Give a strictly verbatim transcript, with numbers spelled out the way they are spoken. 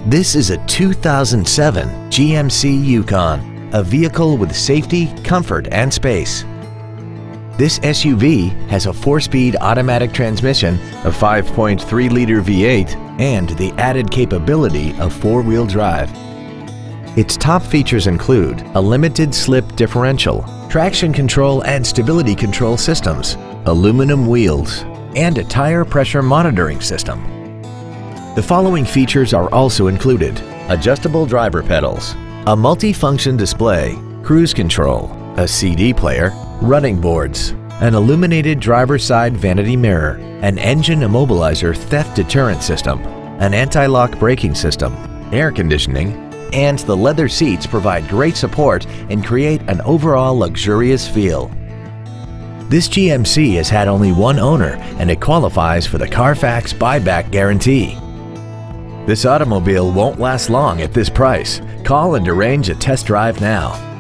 This is a two thousand seven G M C Yukon, a vehicle with safety, comfort, and space. This S U V has a four-speed automatic transmission, a five point three liter V eight, and the added capability of four-wheel drive. Its top features include a limited slip differential, traction control and stability control systems, aluminum wheels, and a tire pressure monitoring system. The following features are also included: adjustable driver pedals, a multi-function display, cruise control, a C D player, running boards, an illuminated driver's side vanity mirror, an engine immobilizer theft deterrent system, an anti-lock braking system, air conditioning, and the leather seats provide great support and create an overall luxurious feel. This G M C has had only one owner and it qualifies for the Carfax buyback guarantee. This automobile won't last long at this price. Call and arrange a test drive now.